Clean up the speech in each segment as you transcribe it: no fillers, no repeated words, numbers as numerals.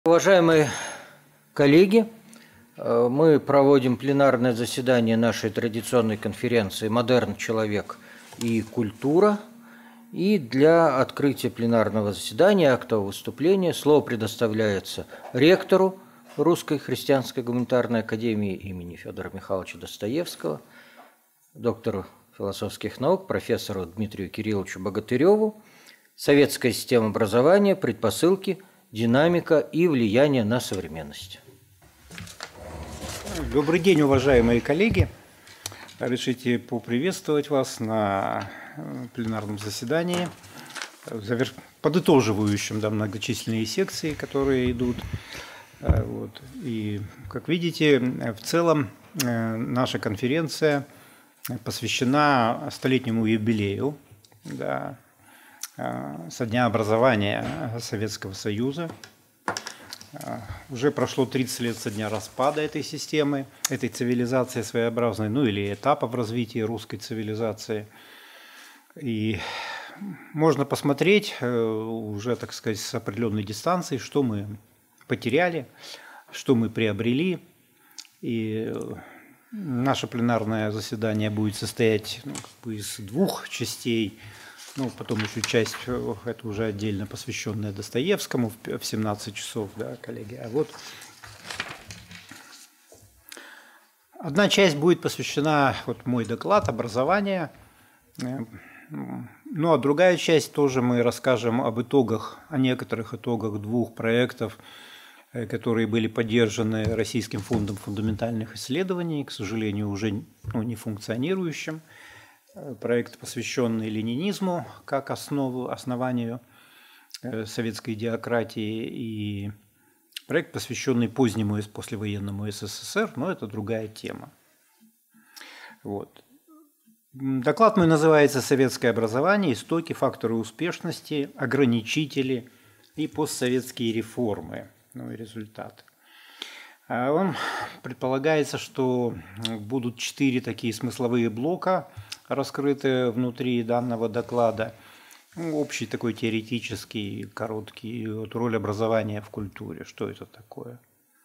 Уважаемые коллеги, мы проводим пленарное заседание нашей традиционной конференции «Модерн. Человек и культура». И для открытия пленарного заседания, актового выступления, слово предоставляется ректору Русской христианской гуманитарной академии имени Федора Михайловича Достоевского, доктору философских наук, профессору Дмитрию Кирилловичу Богатыреву. Советская система образования, предпосылки, динамика и влияние на современность. Добрый день, уважаемые коллеги. Разрешите поприветствовать вас на пленарном заседании, подытоживающем многочисленные секции, которые идут. И, как видите, в целом наша конференция посвящена столетнему юбилею со дня образования Советского Союза. Уже прошло 30 лет со дня распада этой системы, этой цивилизации своеобразной, или этапа в развитии русской цивилизации. И можно посмотреть уже, так сказать, с определенной дистанции, что мы потеряли, что мы приобрели. И наше пленарное заседание будет состоять из двух частей. Потом еще часть, это уже отдельно посвященная Достоевскому в 17 часов, коллеги. А вот одна часть будет посвящена, мой доклад, образование. А другая часть тоже мы расскажем об итогах, о некоторых итогах двух проектов, которые были поддержаны Российским фондом фундаментальных исследований, к сожалению, уже не функционирующим. Проект, посвященный ленинизму как основанию советской идиократии, и проект, посвященный позднему послевоенному СССР, но это другая тема. Доклад мой называется «Советское образование. Истоки, факторы успешности, ограничители и постсоветские реформы, и результаты». Он предполагается, что будут 4 такие смысловые блока, раскрыты внутри данного доклада. Общий такой теоретический, короткий, роль образования в культуре. Что это такое?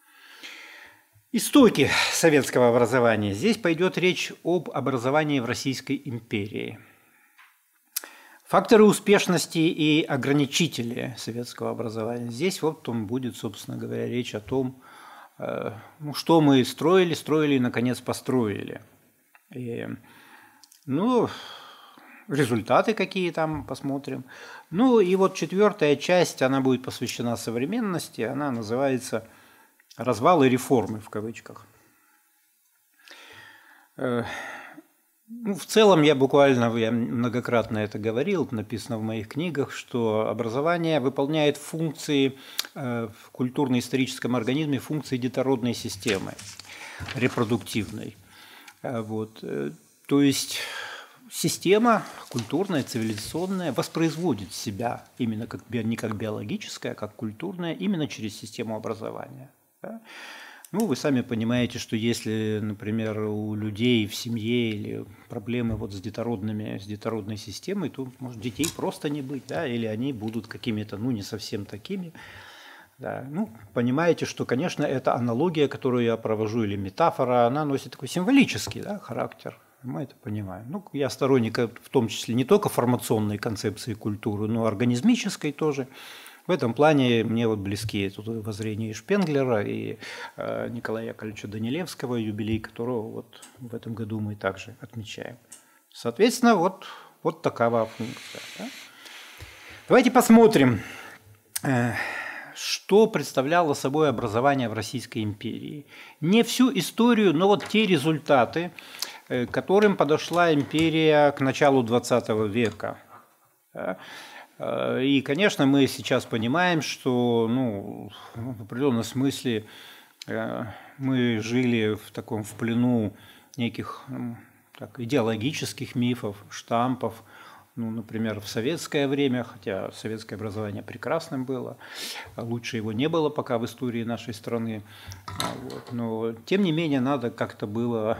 Истоки советского образования. Здесь пойдет речь об образовании в Российской империи. Факторы успешности и ограничители советского образования. Здесь будет, собственно говоря, речь о том, что мы строили и, наконец, построили. И, результаты какие там посмотрим. И 4-я часть, она будет посвящена современности, она называется «Развал и реформы» в кавычках. В целом, я многократно это говорил, написано в моих книгах, что образование выполняет функции в культурно-историческом организме, функции детородной системы, репродуктивной. То есть система культурная, цивилизационная воспроизводит себя именно не как биологическая, а как культурная, именно через систему образования. Вы сами понимаете, что если, например, у людей в семье или проблемы с детородной системой, то может детей просто не быть, или они будут какими-то, не совсем такими. Понимаете, что, конечно, эта аналогия, которую я провожу, или метафора, она носит такой символический характер. Мы это понимаем. Я сторонник, в том числе, не только формационной концепции культуры, но и организмической тоже. В этом плане мне близки воззрения и Шпенглера, и Николая Яковлевича Данилевского, юбилей которого в этом году мы также отмечаем. Соответственно, вот такова функция. Давайте посмотрим, что представляло собой образование в Российской империи. Не всю историю, но те результаты, к которым подошла империя к началу XX века. И, конечно, мы сейчас понимаем, что в определенном смысле мы жили в плену неких идеологических мифов, штампов. Например, в советское время, хотя советское образование прекрасным было, лучше его не было пока в истории нашей страны. Но, тем не менее, надо как-то было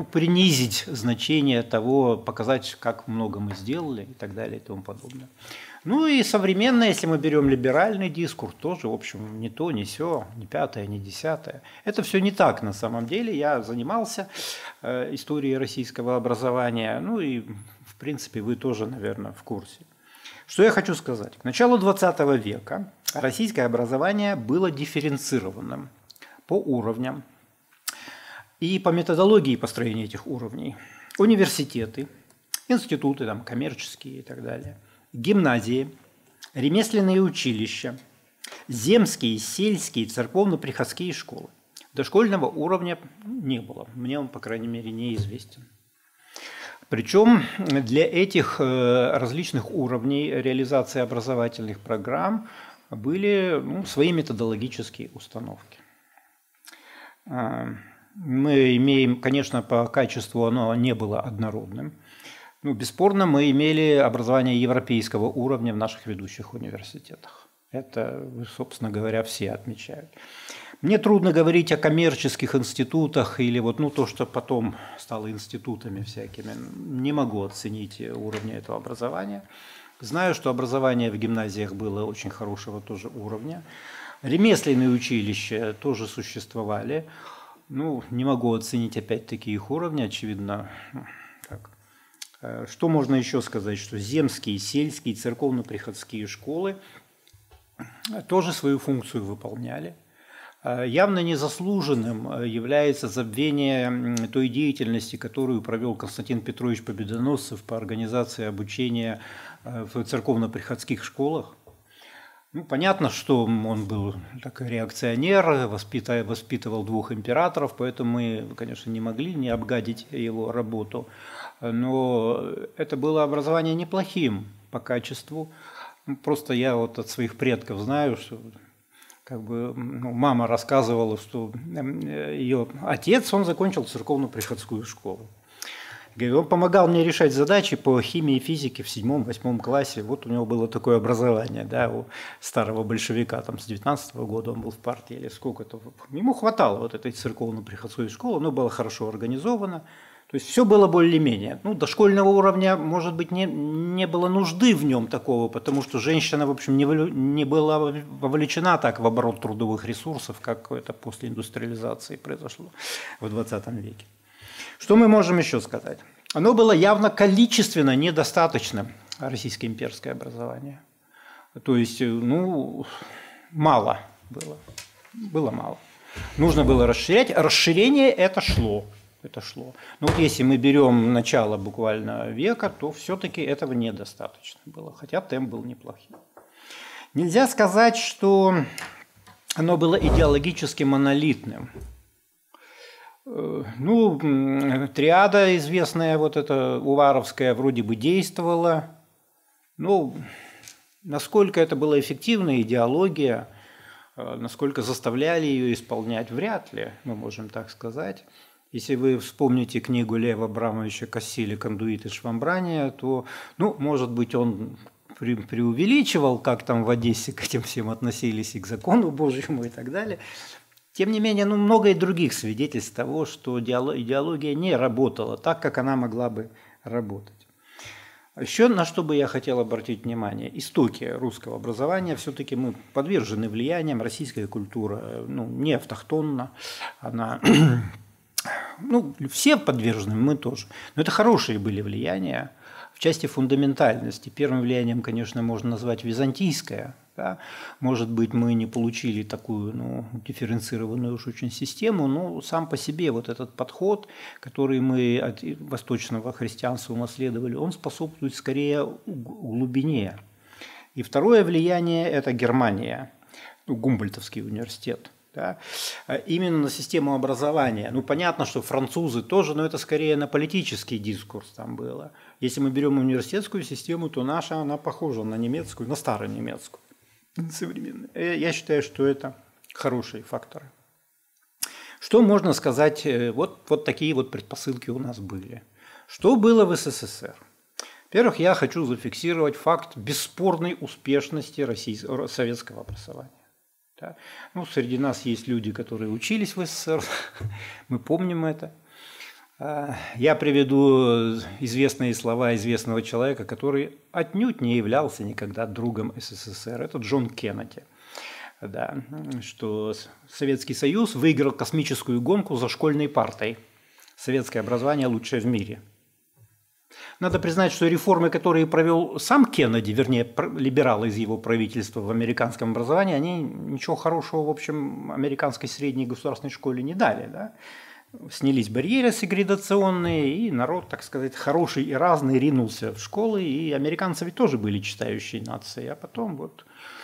принизить значение того, показать, как много мы сделали и так далее и тому подобное. Ну и современное, если мы берем либеральный дискурс, тоже, в общем, не то, не сё, не пятое, не десятое. Это все не так на самом деле. Я занимался историей российского образования, ну и, в принципе, вы тоже, наверное, в курсе. Что я хочу сказать? К началу 20 века российское образование было дифференцированным по уровням и по методологии построения этих уровней. Университеты, институты там, коммерческие и так далее, гимназии, ремесленные училища, земские, сельские, церковно-приходские школы. Дошкольного уровня не было, мне он, по крайней мере, неизвестен. Причем для этих различных уровней реализации образовательных программ были свои методологические установки. Мы имеем, конечно, по качеству оно не было однородным. Бесспорно, мы имели образование европейского уровня в наших ведущих университетах. Это, собственно говоря, все отмечают. Мне трудно говорить о коммерческих институтах или то, что потом стало институтами всякими. Не могу оценить уровня этого образования. Знаю, что образование в гимназиях было очень хорошего тоже уровня. Ремесленные училища тоже существовали. Не могу оценить опять-таки их уровни, очевидно. Что можно еще сказать? Что земские, сельские, церковно-приходские школы тоже свою функцию выполняли. Явно незаслуженным является забвение той деятельности, которую провел Константин Петрович Победоносцев по организации обучения в церковно-приходских школах. Понятно, что он был такой реакционер, воспитывал двух императоров, поэтому мы, конечно, не могли не обгадить его работу. Но это было образование неплохим по качеству. Просто я от своих предков знаю, что мама рассказывала, что ее отец, он закончил церковно-приходскую школу. Он помогал мне решать задачи по химии и физике в 7-8 классе. Вот у него было такое образование, у старого большевика, с 19-го года он был в партии или сколько-то. Ему хватало этой церковно-приходской школы, оно было хорошо организовано. То есть все было более-менее. Дошкольного уровня, может быть, не было нужды в нем такого, потому что женщина, в общем, не была вовлечена так в оборот трудовых ресурсов, как это после индустриализации произошло в 20 веке. Что мы можем еще сказать? Оно было явно количественно недостаточным, российское имперское образование. То есть, мало было. Было мало. Нужно было расширять. Расширение это шло. Но если мы берем начало буквально века, то все-таки этого недостаточно было, хотя темп был неплохим. Нельзя сказать, что оно было идеологически монолитным. Триада известная, эта уваровская, вроде бы действовала. Насколько это была эффективная идеология, насколько заставляли ее исполнять, вряд ли, мы можем так сказать. Если вы вспомните книгу Лева Абрамовича Кассиля «Кондуит и швамбрания», то, может быть, он преувеличивал, как там в Одессе к этим всем относились, и к закону Божьему и так далее. Тем не менее, много и других свидетельств того, что идеология не работала так, как она могла бы работать. Еще на что бы я хотел обратить внимание. Истоки русского образования, все-таки мы подвержены влияниям, российская культура не автохтонна, она... все подвержены, мы тоже. Но это хорошие были влияния в части фундаментальности. Первым влиянием, конечно, можно назвать византийское. Да? Может быть, мы не получили такую дифференцированную уж очень систему, но сам по себе этот подход, который мы от восточного христианства унаследовали, он способствует скорее глубине. И второе влияние – это Германия, Гумбольдтовский университет. Да? Именно на систему образования. Понятно, что французы тоже, но это скорее на политический дискурс там было. Если мы берем университетскую систему, то наша, она похожа на немецкую, на старонемецкую, современную. Я считаю, что это хорошие факторы. Что можно сказать? Вот такие предпосылки у нас были. Что было в СССР? Во-первых, я хочу зафиксировать факт бесспорной успешности советского образования. Да? Среди нас есть люди, которые учились в СССР, мы помним это. Я приведу известные слова известного человека, который отнюдь не являлся никогда другом СССР. Это Джон Кеннеди. Да, что Советский Союз выиграл космическую гонку за школьной партой. Советское образование лучшее в мире. Надо признать, что реформы, которые провел сам Кеннеди, вернее, либералы из его правительства в американском образовании, они ничего хорошего, в общем, американской средней государственной школе не дали. Да? Снялись барьеры сегрегационные, и народ, так сказать, хороший и разный ринулся в школы, и американцы ведь тоже были читающие нации, а потом вот...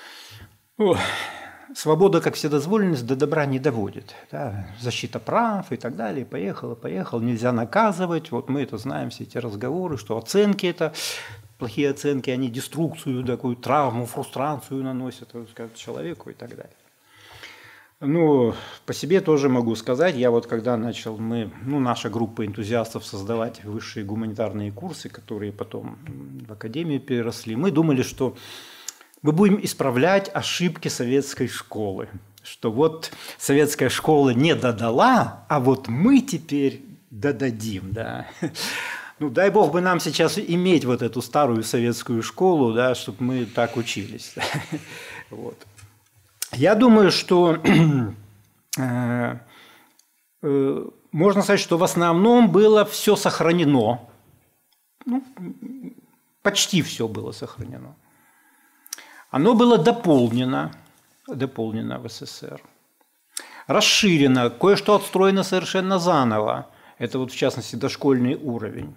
свобода, как вседозволенность, до добра не доводит. Да? Защита прав и так далее, поехало, нельзя наказывать, вот мы это знаем, все эти разговоры, что оценки это... Плохие оценки, они деструкцию, такую травму, фрустрацию наносят человеку и так далее. Ну, по себе тоже могу сказать, я вот когда начал, наша группа энтузиастов создавать высшие гуманитарные курсы, которые потом в академию переросли, мы думали, что мы будем исправлять ошибки советской школы, что вот советская школа не додала, а вот мы теперь додадим, да. Ну, дай бог бы нам сейчас иметь вот эту старую советскую школу, да, чтобы мы так учились. Вот. Я думаю, что можно сказать, что в основном было все сохранено. Ну, почти все было сохранено. Оно было дополнено в СССР. Расширено, кое-что отстроено совершенно заново. Это вот в частности дошкольный уровень.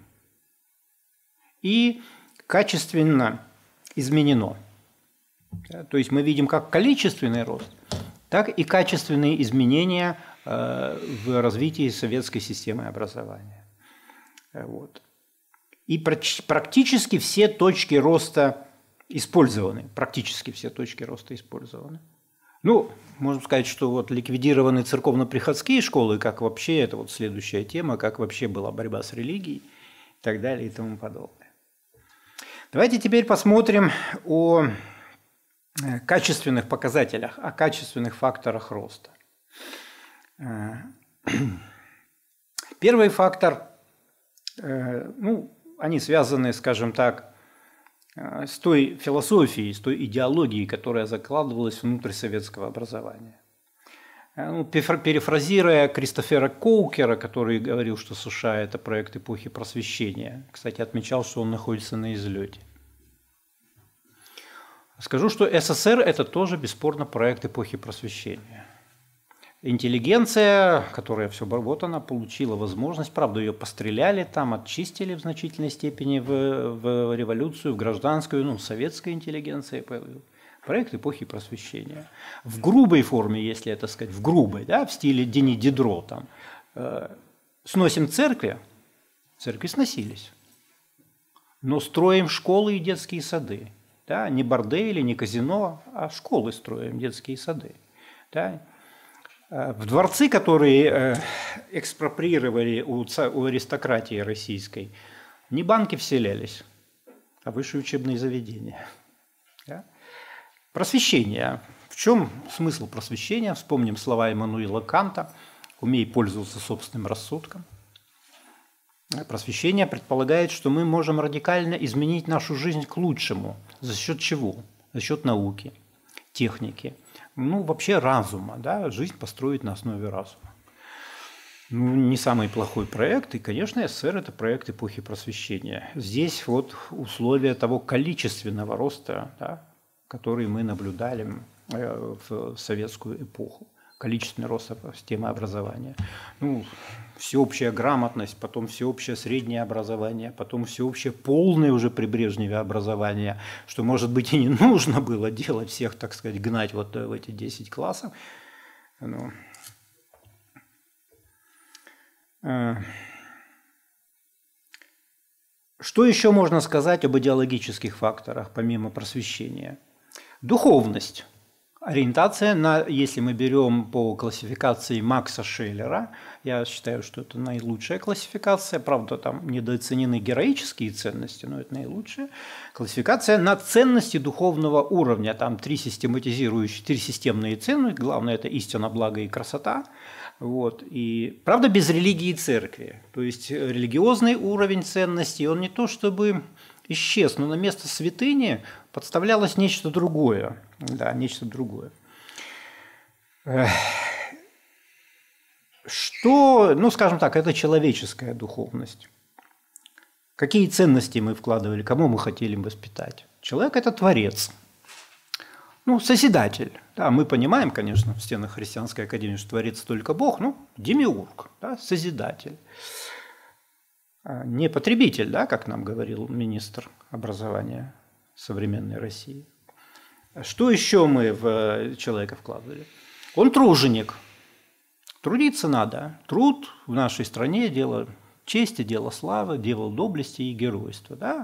И качественно изменено. То есть мы видим как количественный рост, так и качественные изменения в развитии советской системы образования. Вот. И практически все точки роста использованы. Ну, можно сказать, что вот ликвидированы церковно-приходские школы, как вообще, это вот следующая тема, как вообще была борьба с религией и так далее и тому подобное. Давайте теперь посмотрим о качественных показателях, о качественных факторах роста. Первый фактор, они связаны, скажем так, с той философией, с той идеологией, которая закладывалась внутрь советского образования. Перефразируя Кристофера Коукера, который говорил, что США – это проект эпохи просвещения, кстати, отмечал, что он находится на излете. Скажу, что СССР – это тоже бесспорно проект эпохи просвещения. Интеллигенция, которая вот она получила возможность, правда, ее постреляли там, отчистили в значительной степени в революцию, в гражданскую, советская интеллигенция. Проект эпохи просвещения. В грубой форме, если это сказать, в грубой, да, в стиле Дени Дидро, там, сносим церкви сносились, но строим школы и детские сады. Да, не бордели, не казино, а школы строим, детские сады. Да. В дворцы, которые экспроприировали у аристократии российской, не банки вселялись, а высшие учебные заведения. Да? Просвещение. В чем смысл просвещения? Вспомним слова Иммануила Канта: «Умей пользоваться собственным рассудком». Просвещение предполагает, что мы можем радикально изменить нашу жизнь к лучшему. За счет чего? За счет науки, техники. Вообще разума. Да? Жизнь построить на основе разума. Не самый плохой проект. И, конечно, СССР – это проект эпохи просвещения. Здесь вот условия того количественного роста, да, который мы наблюдали в советскую эпоху. Количественный рост системы образования. Всеобщая грамотность, потом всеобщее среднее образование, потом всеобщее полное уже при Брежневе образование, что, может быть, и не нужно было делать всех, так сказать, гнать вот в эти 10 классов. Что еще можно сказать об идеологических факторах, помимо просвещения? Духовность. Ориентация на, если мы берем по классификации Макса Шеллера, я считаю, что это наилучшая классификация, правда, там недооценены героические ценности, но это наилучшая классификация на ценности духовного уровня. Там три системные ценности, главное – это истина, благо и красота. Вот. И, правда, без религии и церкви. То есть религиозный уровень ценностей, он не то чтобы исчез, но на место святыни подставлялось нечто другое. Да, нечто другое. Что, ну, скажем так, это человеческая духовность. Какие ценности мы вкладывали, кому мы хотели воспитать? Человек – это творец. Ну, созидатель. Да, мы понимаем, конечно, в стенах христианской академии, что творец только Бог, ну, демиург, да, созидатель. Не потребитель, да, как нам говорил министр образования современной России. Что еще мы в человека вкладывали? Он труженик. Трудиться надо. Труд в нашей стране – дело чести, дело славы, дело доблести и геройства. Да?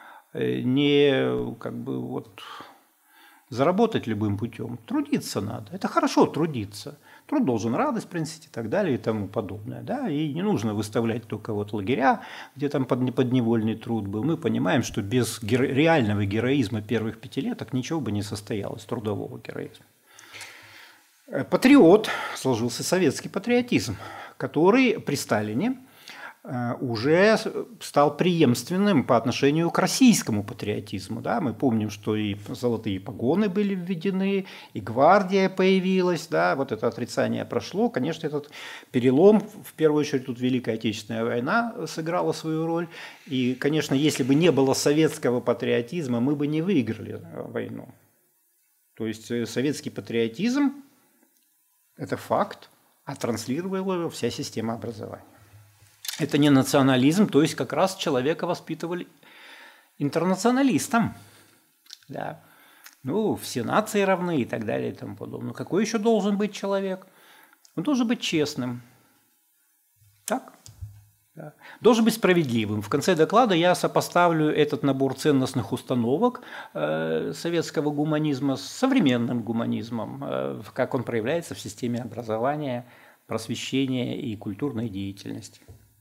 Не как бы вот заработать любым путем. Трудиться надо. Это хорошо трудиться. Труд должен радость принести и так далее и тому подобное. Да? И не нужно выставлять только вот лагеря, где там подневольный труд был. Мы понимаем, что без реального героизма первых пятилеток ничего бы не состоялось, трудового героизма. Патриот, сложился советский патриотизм, который при Сталине уже стал преемственным по отношению к российскому патриотизму. Да? Мы помним, что и золотые погоны были введены, и гвардия появилась. Да? Вот это отрицание прошло. Конечно, этот перелом, в первую очередь, тут Великая Отечественная война сыграла свою роль. И, конечно, если бы не было советского патриотизма, мы бы не выиграли войну. То есть советский патриотизм – это факт, а транслировала его вся система образования. Это не национализм, то есть как раз человека воспитывали интернационалистом. Да. Ну, все нации равны и так далее и тому подобное. Какой еще должен быть человек? Он должен быть честным. Так? Да. Должен быть справедливым. В конце доклада я сопоставлю этот набор ценностных установок советского гуманизма с современным гуманизмом, как он проявляется в системе образования, просвещения и культурной деятельности.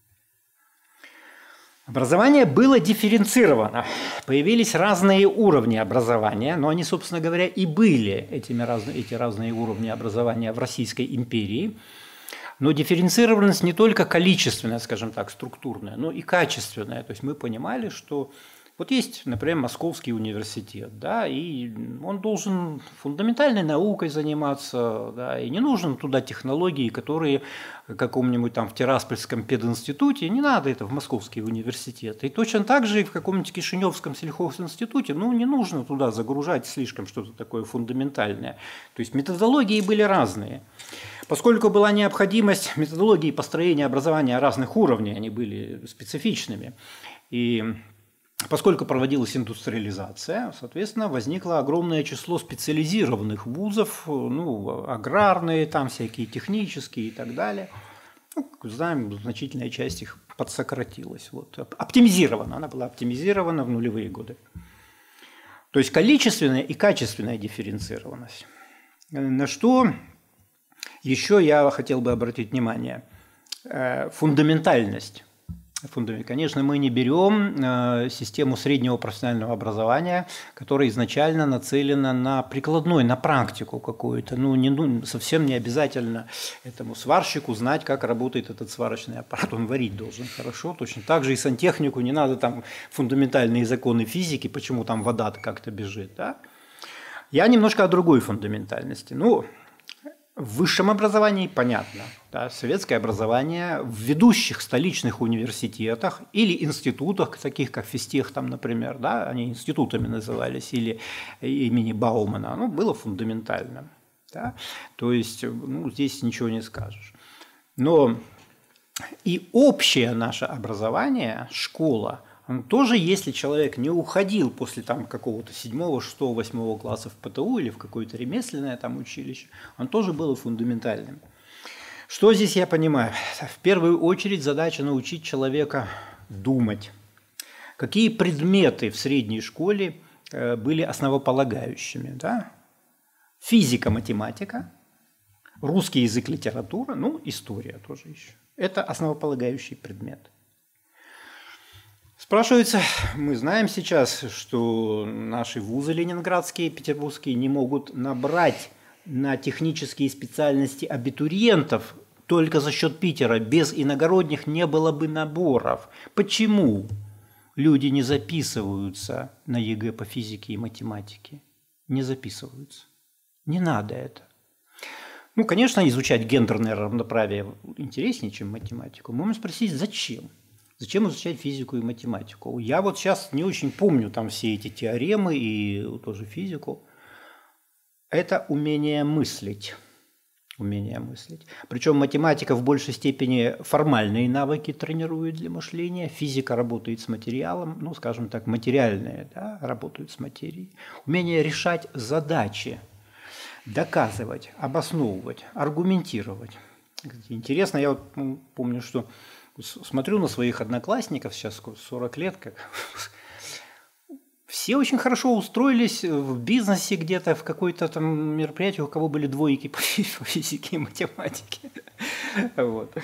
Образование было дифференцировано. Появились разные уровни образования, но они, собственно говоря, и были эти разные уровни образования в Российской империи. Но дифференцированность не только количественная, скажем так, структурная, но и качественная. То есть мы понимали, что вот есть, например, Московский университет, да, и он должен фундаментальной наукой заниматься, да, и не нужно туда технологии, которые в каком-нибудь там в Тираспольском пединституте, не надо это в Московский университет. И точно так же и в каком-нибудь Кишиневском сельхозинституте, ну, не нужно туда загружать слишком что-то такое фундаментальное. То есть методологии были разные. Поскольку была необходимость методологии построения образования разных уровней, они были специфичными, и поскольку проводилась индустриализация, соответственно, возникло огромное число специализированных вузов, ну, аграрные, там всякие технические и так далее. Ну, как знаем, значительная часть их подсократилась. Вот. Оптимизирована, она была оптимизирована в нулевые годы. То есть количественная и качественная дифференцированность. На что еще я хотел бы обратить внимание. Фундаментальность. Конечно, мы не берем систему среднего профессионального образования, которая изначально нацелена на прикладной, на практику какую-то. Совсем не обязательно этому сварщику знать, как работает этот сварочный аппарат. Он варить должен хорошо. Точно так же и сантехнику не надо там фундаментальные законы физики, почему там вода как-то бежит. Да? Я немножко о другой фундаментальности. В высшем образовании понятно. Да, советское образование в ведущих столичных университетах или институтах, таких как физтех, там, например, да, они институтами назывались, или имени Баумана, было фундаментальным. Да? То есть здесь ничего не скажешь. Но и общее наше образование, школа, тоже, если человек не уходил после какого-то 7, 6, 8 класса в ПТУ или в какое-то ремесленное училище, он тоже был фундаментальным. Что здесь я понимаю? В первую очередь задача научить человека думать. Какие предметы в средней школе были основополагающими? Да? физика, математика, русский язык, литература, ну, история тоже еще. Это основополагающий предмет. Спрашивается, мы знаем сейчас, что наши вузы ленинградские, петербургские не могут набрать на технические специальности абитуриентов только за счет Питера. Без иногородних не было бы наборов. Почему люди не записываются на ЕГЭ по физике и математике? Не записываются. Не надо это. Ну, конечно, изучать гендерное равноправие интереснее, чем математику. Можно спросить, зачем? Зачем изучать физику и математику? Я вот сейчас не очень помню там все эти теоремы и тоже физику. Это умение мыслить. Умение мыслить. Причем математика в большей степени формальные навыки тренирует для мышления. Физика работает с материалом, ну, скажем так, материальные, да, работают с материей. Умение решать задачи, доказывать, обосновывать, аргументировать. Интересно, я вот помню, что смотрю на своих одноклассников, сейчас 40 лет, как все очень хорошо устроились в бизнесе где-то, в какой-то там мероприятии, у кого были двойки по физике и математике. Вот.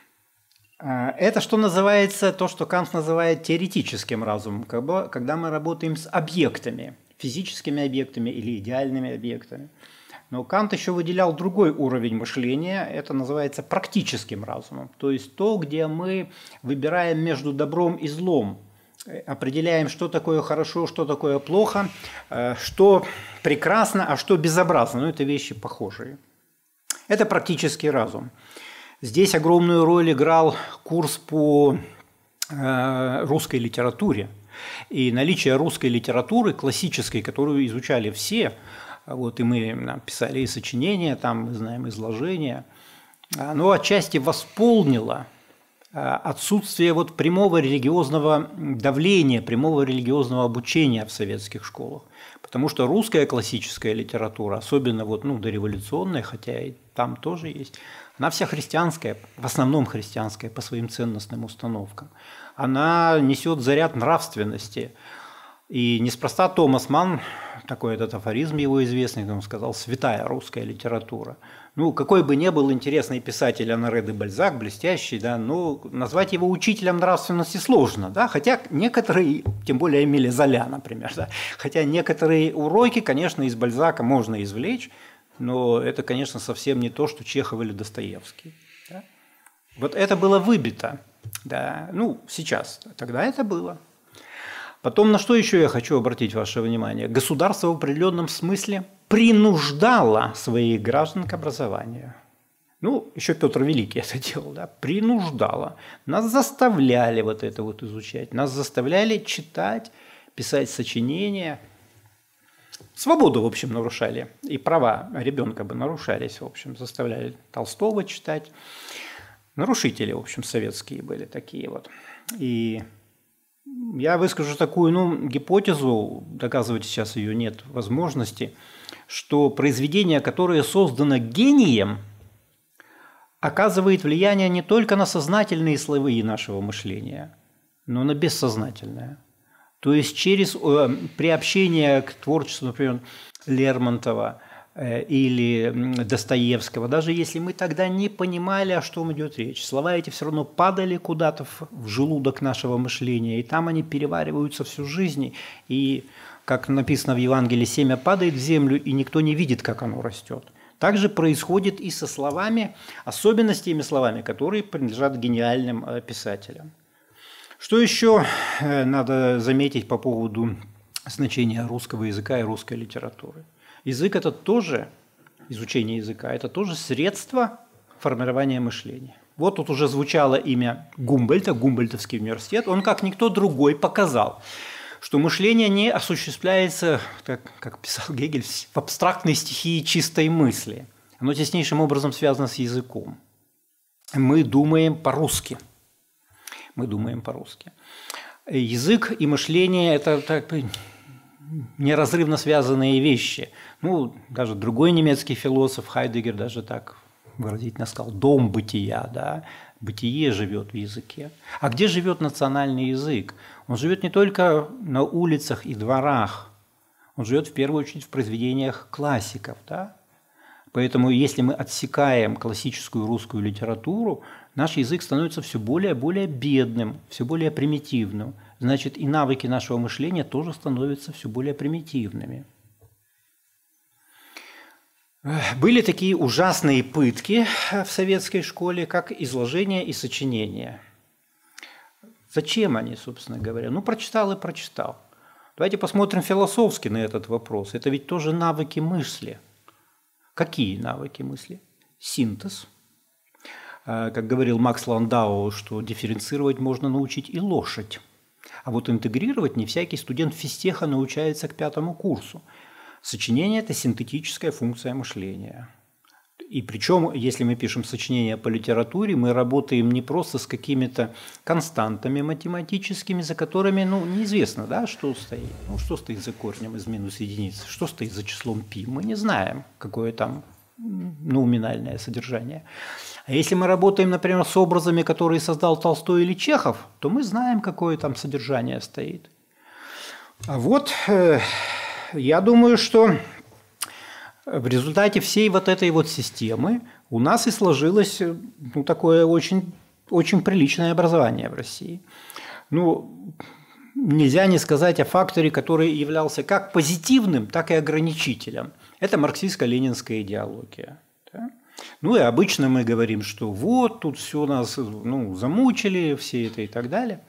Это, что называется, то, что Кант называет теоретическим разумом, когда мы работаем с объектами, физическими объектами или идеальными объектами. Но Кант еще выделял другой уровень мышления, это называется практическим разумом, то есть то, где мы выбираем между добром и злом, определяем, что такое хорошо, что такое плохо, что прекрасно, а что безобразно. Ну, это вещи похожие. Это практический разум. Здесь огромную роль играл курс по русской литературе. И наличие русской литературы, классической, которую изучали все, вот, и мы писали и сочинения, там, мы знаем, изложения, оно отчасти восполнило отсутствие вот прямого религиозного давления, прямого религиозного обучения в советских школах. Потому что русская классическая литература, особенно вот, дореволюционная, хотя и там тоже есть, она вся христианская, в основном христианская по своим ценностным установкам. Она несет заряд нравственности. И неспроста Томас Манн, такой этот афоризм его известный, он сказал «святая русская литература». Ну, какой бы ни был интересный писатель Оноре де Бальзак, блестящий, да, но назвать его учителем нравственности сложно, да, хотя некоторые, тем более Эмиля Золя, например, да, хотя некоторые уроки, конечно, из Бальзака можно извлечь, но это, конечно, совсем не то, что Чехов или Достоевский. Да. Вот это было выбито, да, сейчас, тогда это было. Потом на что еще я хочу обратить ваше внимание? Государство в определенном смысле принуждало своих граждан к образованию. Еще Петр Великий это делал, да, принуждало. Нас заставляли вот это вот изучать, нас заставляли читать, писать сочинения. Свободу, в общем, нарушали, и права ребенка бы нарушались, в общем, заставляли Толстого читать. Нарушители, в общем, советские были такие вот. И я выскажу такую гипотезу, доказывать сейчас ее нет возможности, что произведение, которое создано гением, оказывает влияние не только на сознательные слои нашего мышления, но на бессознательное. То есть через приобщение к творчеству, например, Лермонтова или Достоевского, даже если мы тогда не понимали, о чем идет речь, слова эти все равно падали куда-то в желудок нашего мышления, и там они перевариваются всю жизнь. И, как написано в Евангелии, семя падает в землю, и никто не видит, как оно растет. Так же происходит и со словами, особенно с теми словами, которые принадлежат гениальным писателям. Что еще надо заметить по поводу значения русского языка и русской литературы? Язык – это тоже, изучение языка, это тоже средство формирования мышления. Вот тут уже звучало имя Гумбольдта, Гумбольдтовский университет. Он, как никто другой, показал, что мышление не осуществляется, как писал Гегель, в абстрактной стихии чистой мысли. Оно теснейшим образом связано с языком. Мы думаем по-русски. Мы думаем по-русски. Язык и мышление – это неразрывно связанные вещи. Даже другой немецкий философ Хайдеггер даже так выразительно сказал: «Дом бытия», да? Бытие живет в языке. А где живет национальный язык? Он живет не только на улицах и дворах, Он живет в первую очередь в произведениях классиков, да? Поэтому если мы отсекаем классическую русскую литературу, наш язык становится все более и более бедным, все более примитивным. Значит, и навыки нашего мышления тоже становятся все более примитивными. Были такие ужасные пытки в советской школе, как изложение и сочинение. Зачем они, собственно говоря? Ну, прочитал и прочитал. Давайте посмотрим философски на этот вопрос. Это ведь тоже навыки мысли. Какие навыки мысли? Синтез. Как говорил Макс Ландау, что дифференцировать можно научить и лошадь. А вот интегрировать не всякий студент физтеха научается к 5-му курсу. Сочинение – это синтетическая функция мышления. И причем, если мы пишем сочинение по литературе, мы работаем не просто с какими-то константами математическими, за которыми неизвестно, да, что стоит. Что стоит за корнем из минус единицы, что стоит за числом π. Мы не знаем, какое там номинальное содержание. А если мы работаем, например, с образами, которые создал Толстой или Чехов, то мы знаем, какое там содержание стоит. А вот я думаю, что в результате всей вот этой вот системы у нас и сложилось такое очень, очень приличное образование в России. Нельзя не сказать о факторе, который являлся как позитивным, так и ограничителем. Это марксистско-ленинская идеология. Да? И обычно мы говорим, что вот тут все нас замучили, все это и так далее.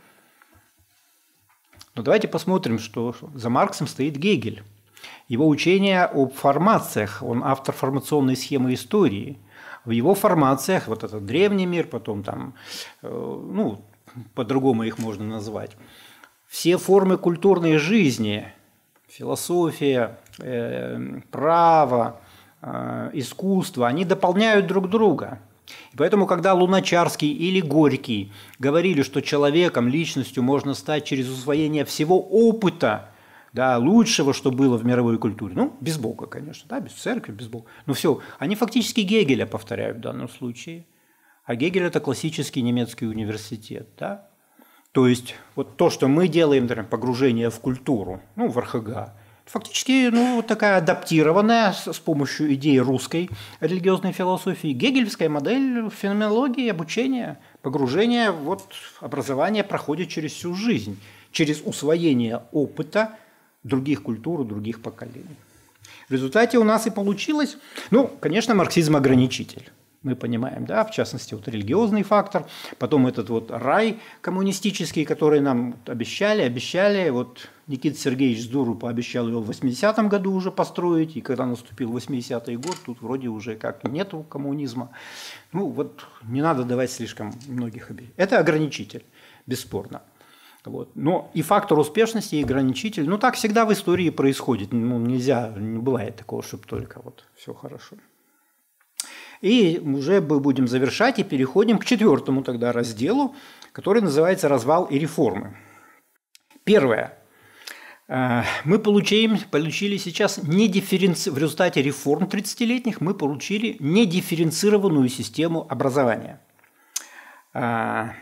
Но давайте посмотрим, что за Марксом стоит Гегель. Его учение об формациях, он автор формационной схемы истории. В его формациях, вот этот древний мир, потом там, по-другому их можно назвать, все формы культурной жизни, философия, право, искусство, они дополняют друг друга. И поэтому, когда Луначарский или Горький говорили, что человеком, личностью можно стать через усвоение всего опыта, да, лучшего, что было в мировой культуре. Без Бога, конечно, да, без церкви, без Бога. Но все, они фактически Гегеля повторяют в данном случае. А Гегель – это классический немецкий университет. Да? То есть вот то, что мы делаем, например, погружение в культуру, в РХГ, фактически вот такая адаптированная с помощью идей русской религиозной философии гегелевская модель феноменологии, обучения, погружение, образование проходит через всю жизнь, через усвоение опыта других культур, других поколений. В результате у нас и получилось, конечно, марксизм ограничитель. Мы понимаем, да, в частности, религиозный фактор, потом этот рай коммунистический, который нам обещали. Никита Сергеевич Здуру пообещал его в 80-м году уже построить, и когда наступил 80-й год, тут вроде уже как нету коммунизма. Не надо давать слишком многих обещаний. Это ограничитель, бесспорно. Но и фактор успешности, и ограничитель, так всегда в истории происходит. Нельзя, не бывает такого, чтобы только все хорошо. И уже мы будем завершать и переходим к 4-му тогда разделу, который называется «Развал и реформы». Первое. Мы получили сейчас в результате реформ 30-летних мы получили недифференцированную систему образования. В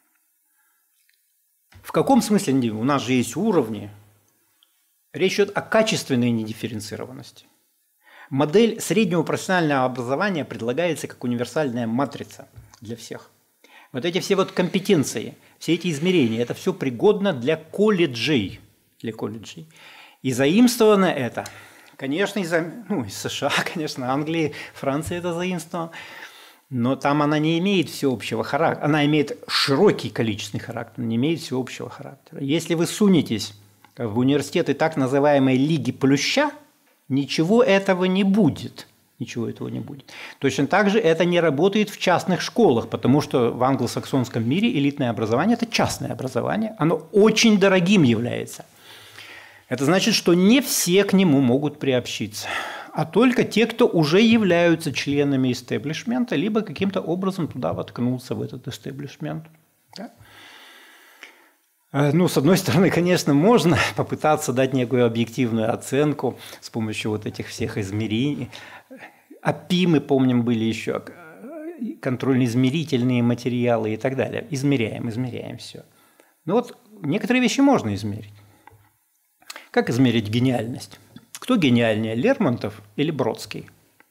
каком смысле? У нас же есть уровни. Речь идет о качественной недифференцированности. Модель среднего профессионального образования предлагается как универсальная матрица для всех. Вот эти все компетенции, все эти измерения, это все пригодно для колледжей. И заимствовано это, конечно, из США, конечно, Англии, Франции это заимствовано, но там она не имеет всеобщего характера. Она имеет широкий количественный характер, не имеет всеобщего характера. Если вы сунетесь в университеты так называемой Лиги Плюща, ничего этого не будет. Точно так же это не работает в частных школах, потому что в англосаксонском мире элитное образование – это частное образование, оно очень дорогим является. Это значит, что не все к нему могут приобщиться, а только те, кто уже являются членами истеблишмента, либо каким-то образом туда воткнулся, в этот истеблишмент. Да? С одной стороны, конечно, можно попытаться дать некую объективную оценку с помощью этих всех измерений. АПИ, мы помним, были еще контрольно-измерительные материалы и так далее. Измеряем все. Но некоторые вещи можно измерить. Как измерить гениальность? Кто гениальнее, Лермонтов или Бродский?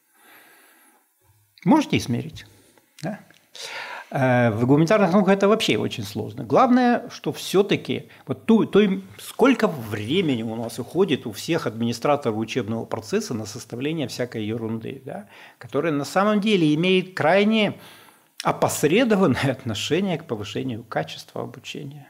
Можете измерить? Да? В гуманитарных науках это вообще очень сложно. Главное, что все-таки вот сколько времени у нас уходит у всех администраторов учебного процесса на составление всякой ерунды, да, которая на самом деле имеет крайне опосредованное отношение к повышению качества обучения.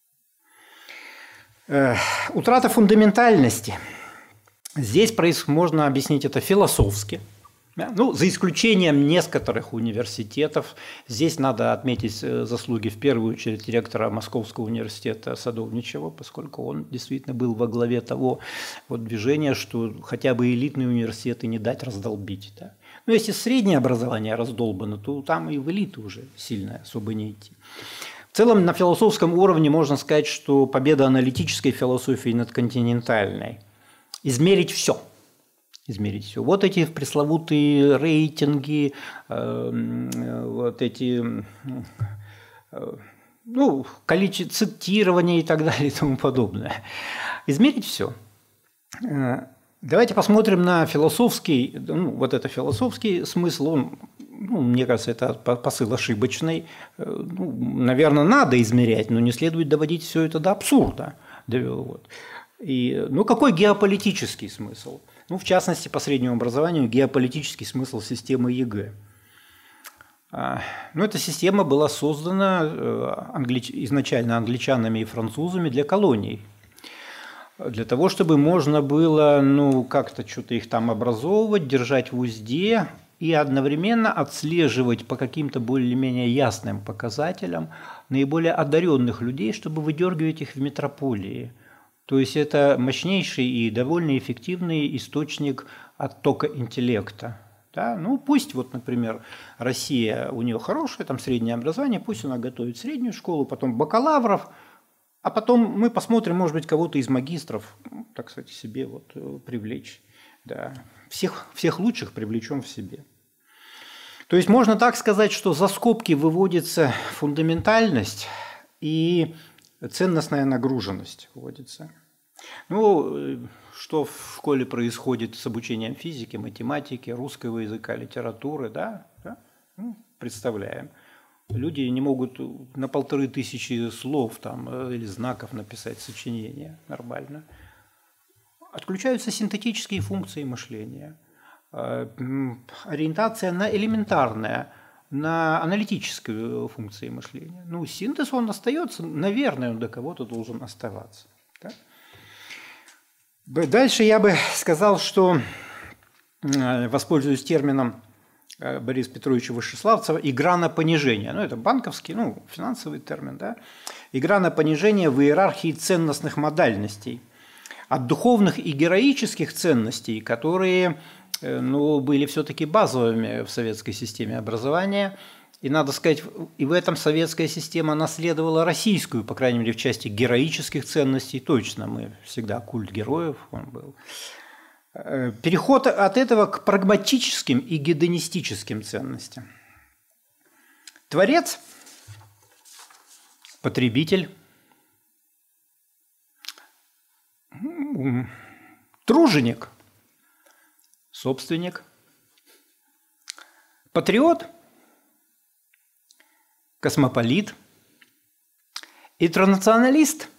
Утрата фундаментальности. Здесь можно объяснить это философски. Ну, за исключением некоторых университетов. Здесь надо отметить заслуги в первую очередь ректора Московского университета Садовничева, поскольку он действительно был во главе того вот движения, что хотя бы элитные университеты не дать раздолбить. Да? Но если среднее образование раздолбано, то там и в элиту уже сильно особо не идти. В целом на философском уровне можно сказать, что победа аналитической философии над континентальной. Измерить все. Измерить все. Вот эти пресловутые рейтинги, вот эти, ну, количество цитирования и так далее и тому подобное. Измерить все. Давайте посмотрим на философский, ну, вот это философский смысл, он, ну, мне кажется, это посыл ошибочный. Ну, наверное, надо измерять, но не следует доводить все это до абсурда. Вот. Ну, какой геополитический смысл? Ну, в частности, по среднему образованию геополитический смысл системы ЕГЭ. Ну, эта система была создана изначально англичанами и французами для колоний. Для того, чтобы можно было, ну, как-то что-то их там образовывать, держать в узде и одновременно отслеживать по каким-то более-менее ясным показателям наиболее одаренных людей, чтобы выдергивать их в метрополии. То есть это мощнейший и довольно эффективный источник оттока интеллекта. Да? Ну, пусть, вот, например, Россия, у нее хорошее там среднее образование, пусть она готовит среднюю школу, потом бакалавров, а потом мы посмотрим, может быть, кого-то из магистров, так сказать, себе вот привлечь. Да. Всех лучших привлечем в себе. То есть можно так сказать, что за скобки выводится фундаментальность и ценностная нагруженность вводится. Ну, что в школе происходит с обучением физики, математики, русского языка, литературы, да? Ну, представляем. Люди не могут на 1500 слов там, или знаков написать сочинение нормально. Отключаются синтетические функции мышления. Ориентация на элементарное, на аналитическую функцию мышления. Ну, синтез он остается, наверное, он до кого-то должен оставаться. Да? Дальше я бы сказал, что, воспользуюсь термином Бориса Петровича Вышеславцева, игра на понижение. Ну, это банковский, ну, финансовый термин, да? Игра на понижение в иерархии ценностных модальностей. От духовных и героических ценностей, которые, ну, были все-таки базовыми в советской системе образования. И, надо сказать, и в этом советская система наследовала российскую, по крайней мере, в части героических ценностей. Точно, мы всегда культ героев, он был. Переход от этого к прагматическим и гедонистическим ценностям. Творец, потребитель, труженик, собственник, патриот, космополит, интернационалист,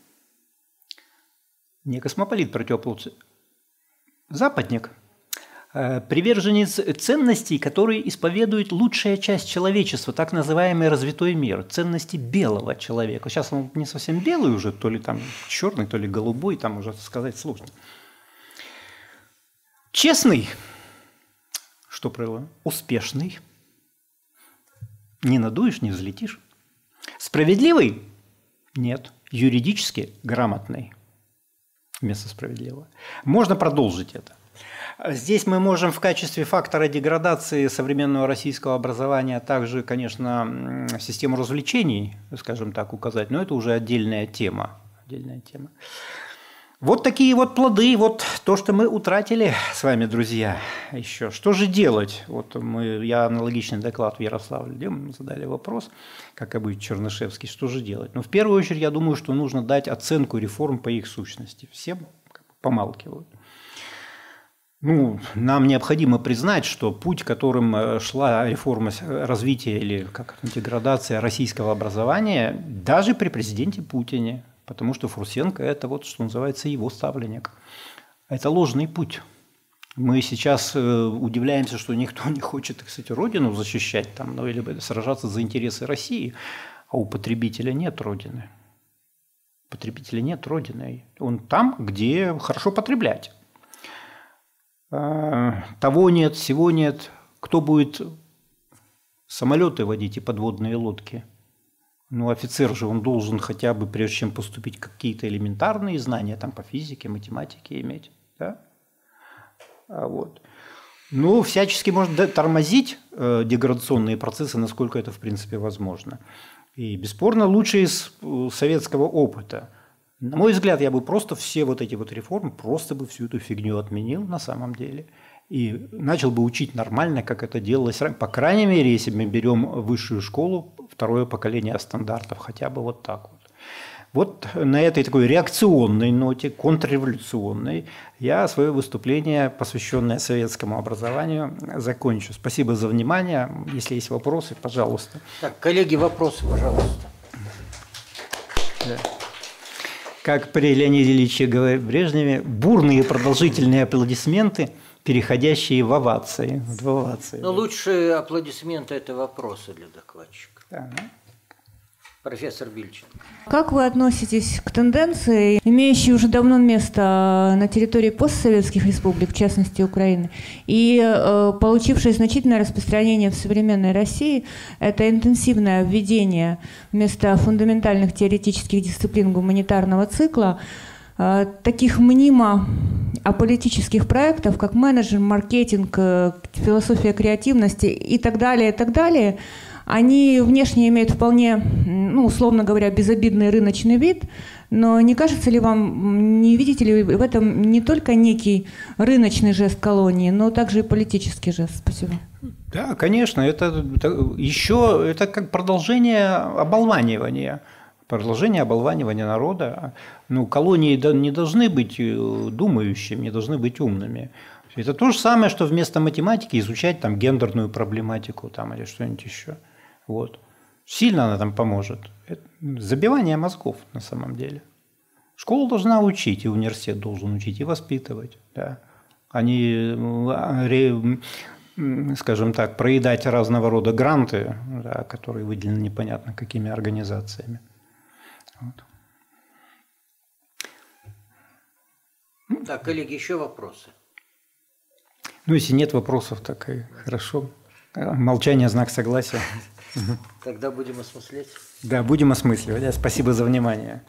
не космополит, противоположный, западник, приверженец ценностей, которые исповедует лучшая часть человечества, так называемый развитой мир, ценности белого человека. Сейчас он не совсем белый уже, то ли там черный, то ли голубой, там уже сказать сложно. Честный, что правило, успешный, не надуешь, не взлетишь. Справедливый? Нет. Юридически грамотный. Вместо справедливого. Можно продолжить это. Здесь мы можем в качестве фактора деградации современного российского образования также, конечно, систему развлечений, скажем так, указать, но это уже отдельная тема. Отдельная тема. Вот такие вот плоды, вот то, что мы утратили с вами, друзья, еще. Что же делать? Вот я аналогичный доклад в Ярославле делал, мы задали вопрос, как обычно Чернышевский, что же делать? Но в первую очередь я думаю, что нужно дать оценку реформ по их сущности. Все помалкивают. Ну, нам необходимо признать, что путь, которым шла реформа развития или как деградация российского образования, даже при президенте Путине, потому что Фурсенко – это вот, что называется, его ставленник. Это ложный путь. Мы сейчас удивляемся, что никто не хочет, кстати, родину защищать там, ну, или сражаться за интересы России, а у потребителя нет родины. У потребителя нет родины. Он там, где хорошо потреблять. Того нет, всего нет. Кто будет самолеты водить и подводные лодки? Ну, офицер же, он должен хотя бы, прежде чем поступить, какие-то элементарные знания там, по физике, математике иметь. Да? Вот. Ну, всячески можно тормозить деградационные процессы, насколько это, в принципе, возможно. И, бесспорно, лучше из советского опыта. На мой взгляд, я бы просто все вот эти вот реформы, просто бы всю эту фигню отменил на самом деле и начал бы учить нормально, как это делалось. По крайней мере, если мы берем высшую школу, второе поколение стандартов, хотя бы вот так вот. Вот на этой такой реакционной ноте, контрреволюционной, я свое выступление, посвященное советскому образованию, закончу. Спасибо за внимание. Если есть вопросы, пожалуйста. Так, коллеги, вопросы, пожалуйста. Да. Как при Леониде Ильиче Брежневе, бурные продолжительные аплодисменты, переходящие в овации. Но лучшие аплодисменты – это вопросы для докладчика. Да. Профессор Бильчин. Как вы относитесь к тенденции, имеющей уже давно место на территории постсоветских республик, в частности Украины, и получившей значительное распространение в современной России, это интенсивное введение вместо фундаментальных теоретических дисциплин гуманитарного цикла таких мнимо аполитических проектов, как менеджмент, маркетинг, философия креативности и так далее, они внешне имеют вполне, ну, условно говоря, безобидный рыночный вид, но не кажется ли вам, не видите ли вы в этом не только некий рыночный жест колонии, но также и политический жест? Спасибо. Да, конечно, это еще это как продолжение оболванивания. Продолжение оболванивания народа. Ну, колонии не должны быть думающими, не должны быть умными. Это то же самое, что вместо математики изучать там гендерную проблематику там, или что-нибудь еще. Вот. Сильно она там поможет. Это забивание мозгов на самом деле. Школа должна учить, и университет должен учить, и воспитывать. Да. Они, скажем так, проедать разного рода гранты, да, которые выделены непонятно какими организациями. Вот. Так, коллеги, еще вопросы? Ну, если нет вопросов, так и хорошо. Молчание – знак согласия. Тогда будем осмыслять. Да, будем осмысливать. Спасибо за внимание.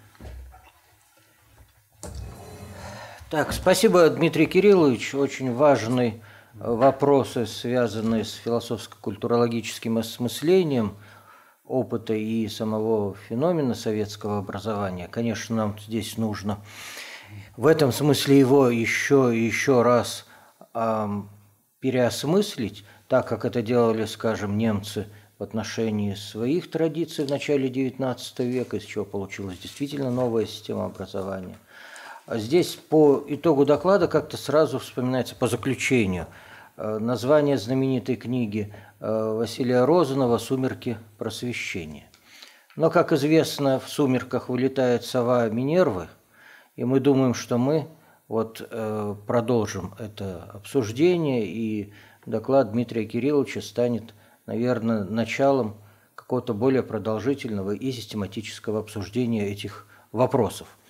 Так, спасибо, Дмитрий Кириллович. Очень важные вопросы, связанные с философско-культурологическим осмыслением опыта и самого феномена советского образования. Конечно, нам здесь нужно в этом смысле его еще раз переосмыслить, так как это делали, скажем, немцы в отношении своих традиций в начале XIX века, из чего получилась действительно новая система образования. А здесь по итогу доклада как-то сразу вспоминается, по заключению, название знаменитой книги Василия Розанова «Сумерки просвещения». Но, как известно, в сумерках вылетает сова Минервы, и мы думаем, что мы продолжим это обсуждение, и доклад Дмитрия Кирилловича станет, наверное, началом какого-то более продолжительного и систематического обсуждения этих вопросов.